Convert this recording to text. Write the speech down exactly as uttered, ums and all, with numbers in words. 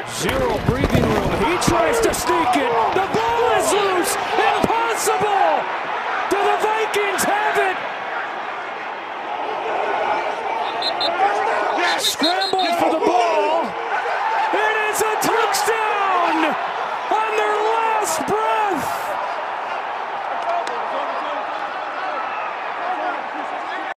Zero breathing room. He tries to sneak it. The ball is loose. Impossible. Do the Vikings have it? Scrambled for the ball. It is a touchdown on their last breath.